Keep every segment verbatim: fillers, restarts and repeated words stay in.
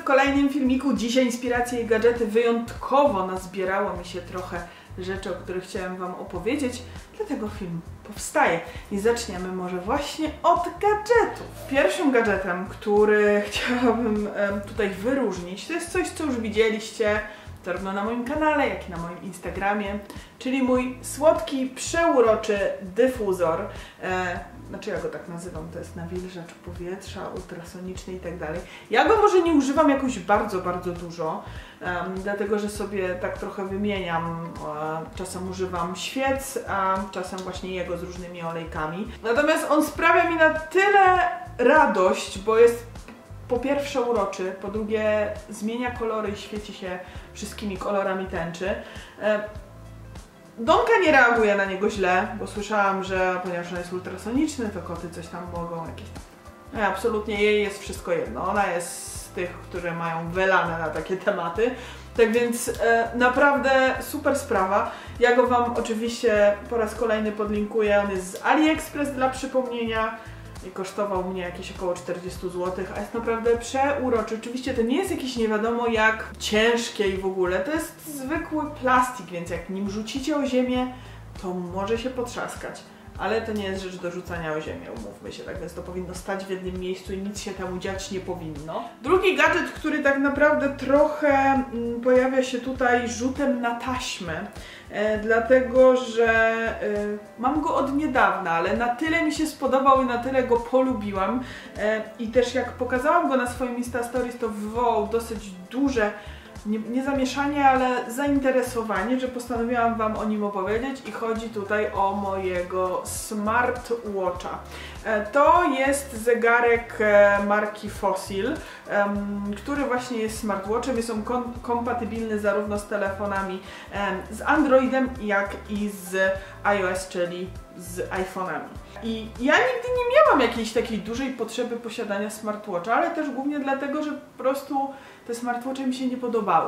w kolejnym filmiku. Dzisiaj inspiracje i gadżety. Wyjątkowo nazbierało mi się trochę rzeczy, o których chciałem Wam opowiedzieć, dlatego film powstaje. I zaczniemy może właśnie od gadżetów. Pierwszym gadżetem, który chciałabym tutaj wyróżnić, to jest coś, co już widzieliście zarówno na moim kanale, jak i na moim Instagramie, czyli mój słodki, przeuroczy dyfuzor. E, znaczy ja go tak nazywam, to jest nawilżacz powietrza, ultrasoniczny i tak dalej. Ja go może nie używam jakoś bardzo, bardzo dużo, um, dlatego że sobie tak trochę wymieniam. E, czasem używam świec, a czasem właśnie jego z różnymi olejkami. Natomiast on sprawia mi na tyle radość, bo jest po pierwsze uroczy, po drugie zmienia kolory i świeci się wszystkimi kolorami tęczy. Donka nie reaguje na niego źle, bo słyszałam, że ponieważ on jest ultrasoniczny, to koty coś tam mogą jakieś tam... No, absolutnie jej jest wszystko jedno. Ona jest z tych, które mają wylane na takie tematy. Tak więc e, naprawdę super sprawa. Ja go Wam oczywiście po raz kolejny podlinkuję. On jest z AliExpress dla przypomnienia. I kosztował mnie jakieś około czterdzieści złotych, a jest naprawdę przeuroczy. Oczywiście to nie jest jakieś nie wiadomo jak ciężkie i w ogóle, to jest zwykły plastik, więc jak nim rzucicie o ziemię, to może się potrzaskać. Ale to nie jest rzecz do rzucania o ziemię, umówmy się, tak więc to powinno stać w jednym miejscu i nic się temu dziać nie powinno. Drugi gadżet, który tak naprawdę trochę mm, pojawia się tutaj rzutem na taśmę, e, dlatego że e, mam go od niedawna, ale na tyle mi się spodobał i na tyle go polubiłam e, i też jak pokazałam go na swoim Insta Stories, to wywołał dosyć duże Nie, nie zamieszanie, ale zainteresowanie, że postanowiłam Wam o nim opowiedzieć i chodzi tutaj o mojego smartwatcha. To jest zegarek marki Fossil, który właśnie jest smartwatchem. Jest on kom kompatybilny zarówno z telefonami z Androidem, jak i z iOS, czyli z iPhone'ami. I ja nigdy nie miałam jakiejś takiej dużej potrzeby posiadania smartwatcha, ale też głównie dlatego, że po prostu te smartwatche mi się nie podobały.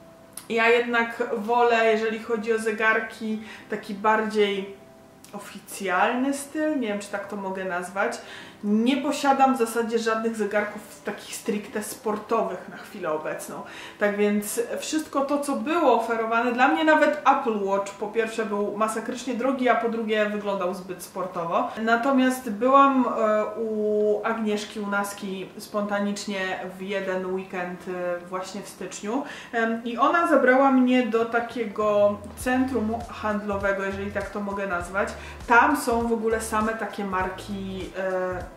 Ja jednak wolę, jeżeli chodzi o zegarki, taki bardziej oficjalny styl, nie wiem czy tak to mogę nazwać. Nie posiadam w zasadzie żadnych zegarków takich stricte sportowych na chwilę obecną. Tak więc wszystko to, co było oferowane, dla mnie nawet Apple Watch po pierwsze był masakrycznie drogi, a po drugie wyglądał zbyt sportowo. Natomiast byłam e, u Agnieszki, u Naski spontanicznie w jeden weekend e, właśnie w styczniu e, i ona zabrała mnie do takiego centrum handlowego, jeżeli tak to mogę nazwać. Tam są w ogóle same takie marki e,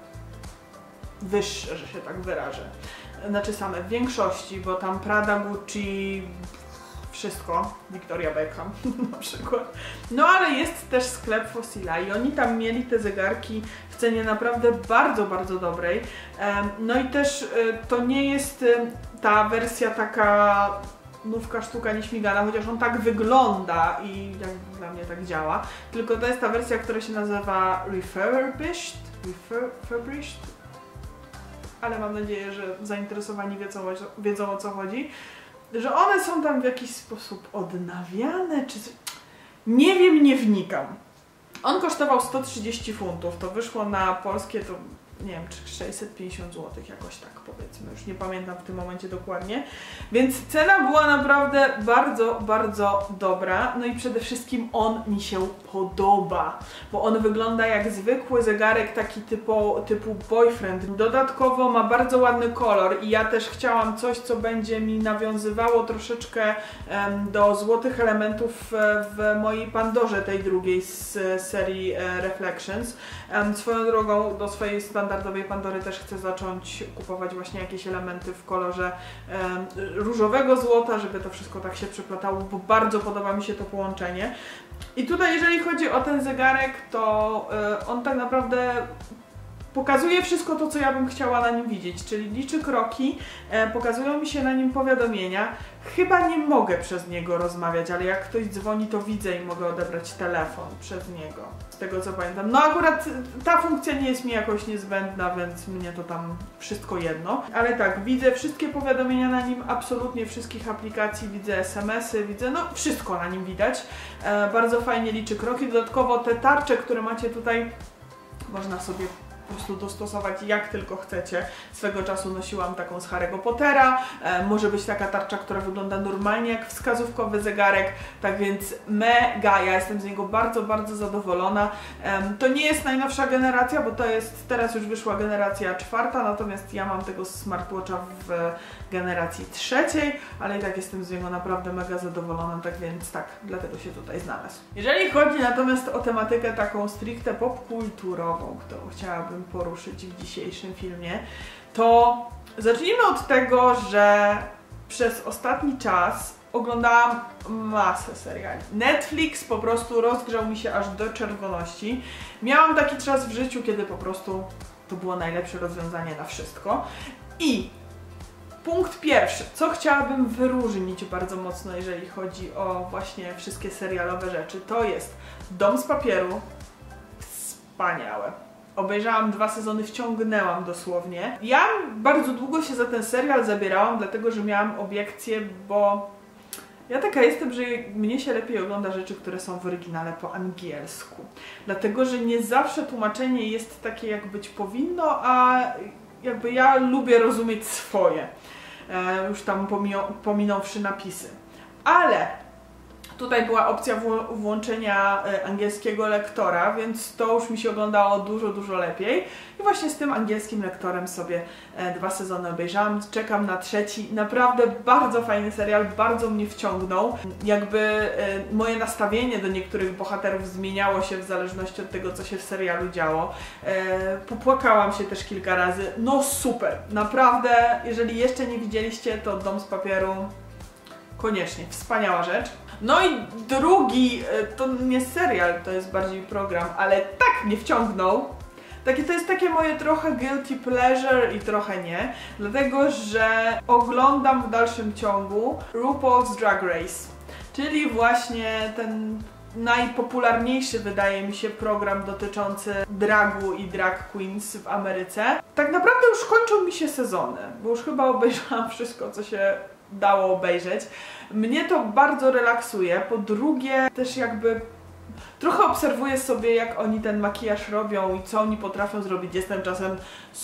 wyższe, że się tak wyrażę. Znaczy same w większości, bo tam Prada, Gucci, wszystko, Victoria Beckham na przykład. No ale jest też sklep Fossila i oni tam mieli te zegarki w cenie naprawdę bardzo, bardzo dobrej. No i też to nie jest ta wersja taka nówka sztuka nieśmigana, chociaż on tak wygląda i jak dla mnie tak działa, tylko to jest ta wersja, która się nazywa Refurbished, Refurbished, ale mam nadzieję, że zainteresowani wiedzą, wiedzą o co chodzi, że one są tam w jakiś sposób odnawiane, czy... nie wiem, nie wnikam. On kosztował sto trzydzieści funtów, to wyszło na polskie to nie wiem, czy sześćset pięćdziesiąt złotych, jakoś tak powiedzmy, już nie pamiętam w tym momencie dokładnie. Więc cena była naprawdę bardzo, bardzo dobra. No i przede wszystkim on mi się podoba, bo on wygląda jak zwykły zegarek taki typu, typu boyfriend. Dodatkowo ma bardzo ładny kolor i ja też chciałam coś, co będzie mi nawiązywało troszeczkę um, do złotych elementów w mojej Pandorze, tej drugiej z serii e, Reflections. Um, swoją drogą do swojej standardowej Pandory też chcę zacząć kupować właśnie jakieś elementy w kolorze um, różowego złota, żeby to wszystko tak się przeplatało, bo bardzo podoba mi się to połączenie. I tutaj jeżeli chodzi o ten zegarek, to y, on tak naprawdę pokazuje wszystko to, co ja bym chciała na nim widzieć, czyli liczy kroki, e, pokazują mi się na nim powiadomienia. Chyba nie mogę przez niego rozmawiać, ale jak ktoś dzwoni, to widzę i mogę odebrać telefon przez niego, z tego co pamiętam. No akurat ta funkcja nie jest mi jakoś niezbędna, więc mnie to tam wszystko jedno. Ale tak, widzę wszystkie powiadomienia na nim, absolutnie wszystkich aplikacji, widzę es em esy, widzę, no wszystko na nim widać. E, bardzo fajnie liczy kroki, dodatkowo te tarcze, które macie tutaj, można sobie po prostu dostosować jak tylko chcecie. Swego czasu nosiłam taką z Harry'ego Pottera, e, może być taka tarcza, która wygląda normalnie jak wskazówkowy zegarek, tak więc mega, ja jestem z niego bardzo, bardzo zadowolona. E, to nie jest najnowsza generacja, bo to jest, teraz już wyszła generacja czwarta, natomiast ja mam tego smartwatcha w generacji trzeciej, ale i tak jestem z niego naprawdę mega zadowolona, tak więc tak, dlatego się tutaj znalazł. Jeżeli chodzi natomiast o tematykę taką stricte popkulturową, którą chciałabym poruszyć w dzisiejszym filmie, to zacznijmy od tego, że przez ostatni czas oglądałam masę seriali. Netflix po prostu rozgrzał mi się aż do czerwoności. Miałam taki czas w życiu, kiedy po prostu to było najlepsze rozwiązanie na wszystko. I punkt pierwszy, co chciałabym wyróżnić bardzo mocno, jeżeli chodzi o właśnie wszystkie serialowe rzeczy, to jest Dom z papieru. Wspaniałe. Obejrzałam dwa sezony, wciągnęłam dosłownie. Ja bardzo długo się za ten serial zabierałam, dlatego że miałam obiekcje, bo ja taka jestem, że mnie się lepiej ogląda rzeczy, które są w oryginale po angielsku. Dlatego, że nie zawsze tłumaczenie jest takie, jak być powinno, a jakby ja lubię rozumieć swoje. E, już tam pominąwszy napisy. Ale tutaj była opcja włączenia angielskiego lektora, więc to już mi się oglądało dużo, dużo lepiej. I właśnie z tym angielskim lektorem sobie dwa sezony obejrzałam. Czekam na trzeci. Naprawdę bardzo fajny serial, bardzo mnie wciągnął. Jakby moje nastawienie do niektórych bohaterów zmieniało się w zależności od tego, co się w serialu działo. Popłakałam się też kilka razy. No super! Naprawdę, jeżeli jeszcze nie widzieliście, to Dom z papieru koniecznie. Wspaniała rzecz. No i drugi, to nie serial, to jest bardziej program, ale tak mnie wciągnął. Takie, to jest takie moje trochę guilty pleasure i trochę nie, dlatego że oglądam w dalszym ciągu RuPaul's Drag Race, czyli właśnie ten najpopularniejszy, wydaje mi się, program dotyczący dragu i drag queens w Ameryce. Tak naprawdę już kończą mi się sezony, bo już chyba obejrzałam wszystko, co się dało obejrzeć. Mnie to bardzo relaksuje, po drugie też jakby trochę obserwuję sobie, jak oni ten makijaż robią i co oni potrafią zrobić. Jestem czasem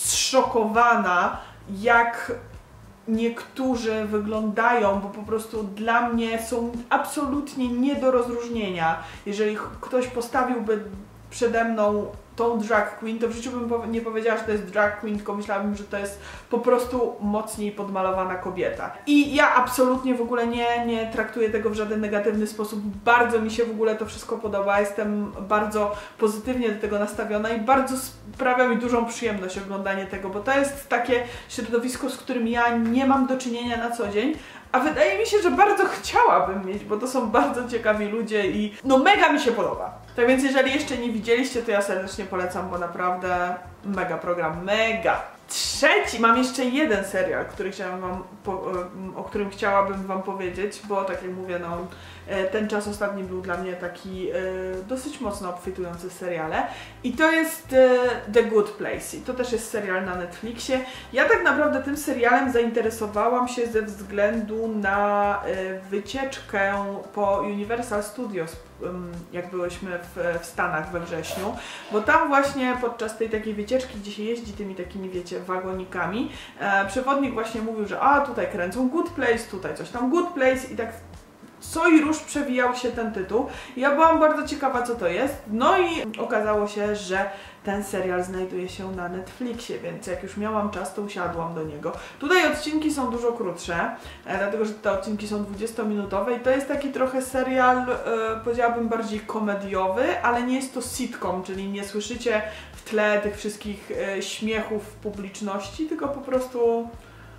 zszokowana, jak niektórzy wyglądają, bo po prostu dla mnie są absolutnie nie do rozróżnienia. Jeżeli ktoś postawiłby przede mną tą drag queen, to w życiu bym nie powiedziała, że to jest drag queen, tylko myślałabym, że to jest po prostu mocniej podmalowana kobieta. I ja absolutnie w ogóle nie, nie traktuję tego w żaden negatywny sposób. Bardzo mi się w ogóle to wszystko podoba. Jestem bardzo pozytywnie do tego nastawiona i bardzo sprawia mi dużą przyjemność oglądanie tego, bo to jest takie środowisko, z którym ja nie mam do czynienia na co dzień, a wydaje mi się, że bardzo chciałabym mieć, bo to są bardzo ciekawi ludzie i no mega mi się podoba. Tak więc jeżeli jeszcze nie widzieliście, to ja serdecznie polecam, bo naprawdę mega program, mega. Trzeci, mam jeszcze jeden serial, który chciałam wam, o którym chciałabym wam powiedzieć, bo tak jak mówię, no ten czas ostatni był dla mnie taki dosyć mocno obfitujący w seriale i to jest The Good Place i to też jest serial na Netflixie. Ja tak naprawdę tym serialem zainteresowałam się ze względu na wycieczkę po Universal Studios, jak byłyśmy w, w Stanach we wrześniu, bo tam właśnie podczas tej takiej wycieczki, gdzie się jeździ tymi takimi, wiecie, wagonikami, e, przewodnik właśnie mówił, że a tutaj kręcą Good Place, tutaj coś tam Good Place i tak co i róż przewijał się ten tytuł. Ja byłam bardzo ciekawa, co to jest, no i okazało się, że ten serial znajduje się na Netflixie, więc jak już miałam czas, to usiadłam do niego. Tutaj odcinki są dużo krótsze, e, dlatego że te odcinki są dwudziestominutowe i to jest taki trochę serial, e, powiedziałabym bardziej komediowy, ale nie jest to sitcom, czyli nie słyszycie w tle tych wszystkich e, śmiechów w publiczności, tylko po prostu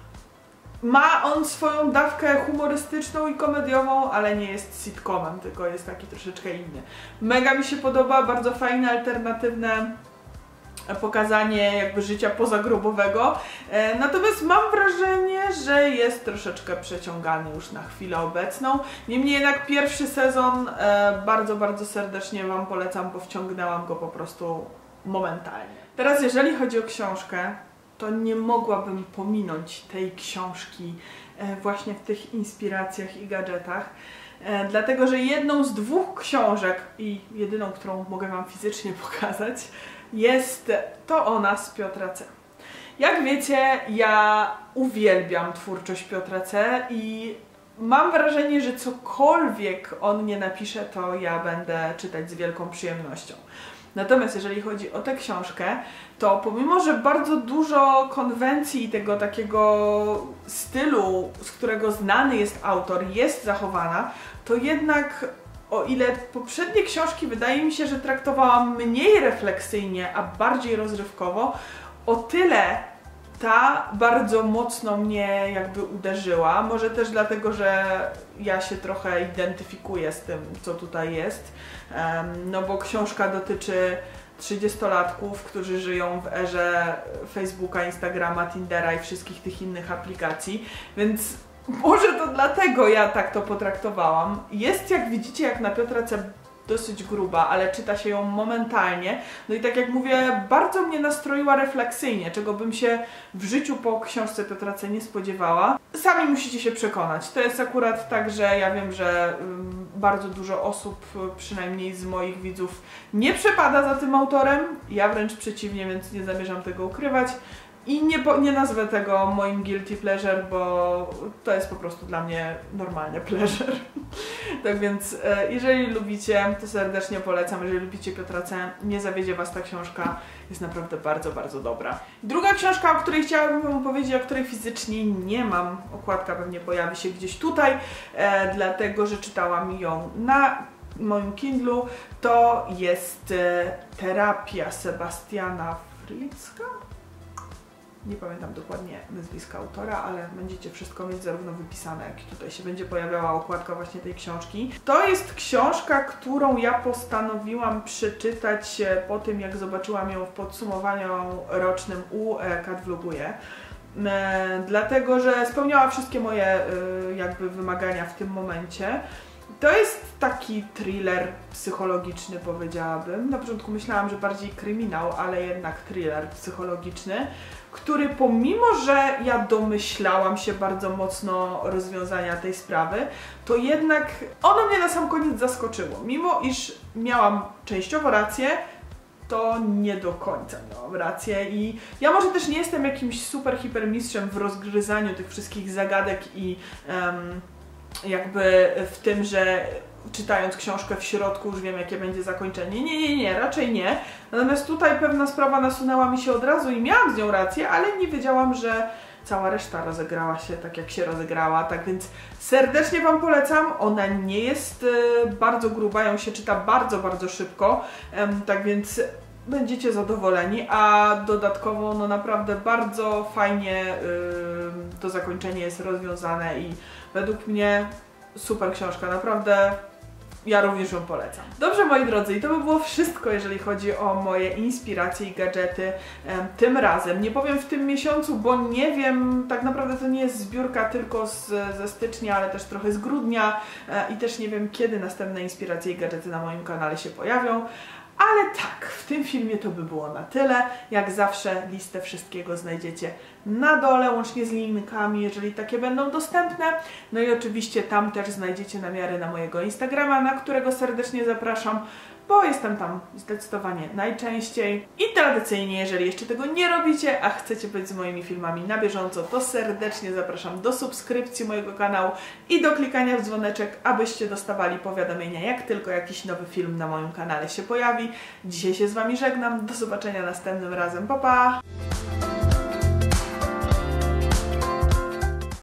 ma on swoją dawkę humorystyczną i komediową, ale nie jest sitcomem, tylko jest taki troszeczkę inny. Mega mi się podoba, bardzo fajne, alternatywne pokazanie jakby życia pozagrobowego. E, natomiast mam wrażenie, że jest troszeczkę przeciągany już na chwilę obecną. Niemniej jednak pierwszy sezon e, bardzo, bardzo serdecznie wam polecam, bo wciągnęłam go po prostu momentalnie. Teraz jeżeli chodzi o książkę, to nie mogłabym pominąć tej książki e, właśnie w tych inspiracjach i gadżetach. E, dlatego, że jedną z dwóch książek i jedyną, którą mogę wam fizycznie pokazać, jest To ona z Piotra C. Jak wiecie, ja uwielbiam twórczość Piotra C. i mam wrażenie, że cokolwiek on nie napisze, to ja będę czytać z wielką przyjemnością. Natomiast jeżeli chodzi o tę książkę, to pomimo, że bardzo dużo konwencji i tego takiego stylu, z którego znany jest autor, jest zachowana, to jednak o ile poprzednie książki wydaje mi się, że traktowałam mniej refleksyjnie, a bardziej rozrywkowo, o tyle ta bardzo mocno mnie jakby uderzyła. Może też dlatego, że ja się trochę identyfikuję z tym, co tutaj jest. No bo książka dotyczy trzydziestolatków, którzy żyją w erze Facebooka, Instagrama, Tindera i wszystkich tych innych aplikacji, więc może to dlatego ja tak to potraktowałam. Jest, jak widzicie, jak na Piotra C. dosyć gruba, ale czyta się ją momentalnie. No i tak jak mówię, bardzo mnie nastroiła refleksyjnie, czego bym się w życiu po książce Piotra C. nie spodziewała. Sami musicie się przekonać. To jest akurat tak, że ja wiem, że um, bardzo dużo osób, przynajmniej z moich widzów, nie przepada za tym autorem. Ja wręcz przeciwnie, więc nie zamierzam tego ukrywać. I nie, nie nazwę tego moim guilty pleasure, bo to jest po prostu dla mnie normalnie pleasure. Tak więc e, jeżeli lubicie, to serdecznie polecam. Jeżeli lubicie Piotra C., nie zawiedzie Was ta książka. Jest naprawdę bardzo, bardzo dobra. Druga książka, o której chciałabym Wam powiedzieć, o której fizycznie nie mam, okładka pewnie pojawi się gdzieś tutaj, e, dlatego że czytałam ją na moim Kindlu, to jest e, Terapia Sebastiana Frielicka. Nie pamiętam dokładnie nazwiska autora, ale będziecie wszystko mieć zarówno wypisane, jak i tutaj się będzie pojawiała okładka właśnie tej książki. To jest książka, którą ja postanowiłam przeczytać po tym, jak zobaczyłam ją w podsumowaniu rocznym u Kat Vloguje. E, dlatego, że spełniała wszystkie moje e, jakby wymagania w tym momencie. To jest taki thriller psychologiczny, powiedziałabym. Na początku myślałam, że bardziej kryminał, ale jednak thriller psychologiczny, który pomimo, że ja domyślałam się bardzo mocno rozwiązania tej sprawy, to jednak ono mnie na sam koniec zaskoczyło. Mimo iż miałam częściowo rację, to nie do końca miałam rację i ja może też nie jestem jakimś super hipermistrzem w rozgryzaniu tych wszystkich zagadek i um, jakby w tym, że czytając książkę w środku już wiem, jakie będzie zakończenie. Nie, nie, nie, raczej nie. Natomiast tutaj pewna sprawa nasunęła mi się od razu i miałam z nią rację, ale nie wiedziałam, że cała reszta rozegrała się tak, jak się rozegrała. Tak więc serdecznie Wam polecam. Ona nie jest y, bardzo gruba, ją się czyta bardzo, bardzo szybko. Ym, tak więc będziecie zadowoleni, a dodatkowo no naprawdę bardzo fajnie y, to zakończenie jest rozwiązane i według mnie super książka, naprawdę ja również ją polecam. Dobrze, moi drodzy, i to by było wszystko, jeżeli chodzi o moje inspiracje i gadżety tym razem. Nie powiem w tym miesiącu, bo nie wiem, tak naprawdę to nie jest zbiórka tylko z, ze stycznia, ale też trochę z grudnia i też nie wiem, kiedy następne inspiracje i gadżety na moim kanale się pojawią. Ale tak, w tym filmie to by było na tyle. Jak zawsze listę wszystkiego znajdziecie na dole, łącznie z linkami, jeżeli takie będą dostępne. No i oczywiście tam też znajdziecie namiary na mojego Instagrama, na którego serdecznie zapraszam, bo jestem tam zdecydowanie najczęściej. I tradycyjnie, jeżeli jeszcze tego nie robicie, a chcecie być z moimi filmami na bieżąco, to serdecznie zapraszam do subskrypcji mojego kanału i do klikania w dzwoneczek, abyście dostawali powiadomienia, jak tylko jakiś nowy film na moim kanale się pojawi. Dzisiaj się z Wami żegnam, do zobaczenia następnym razem, pa pa!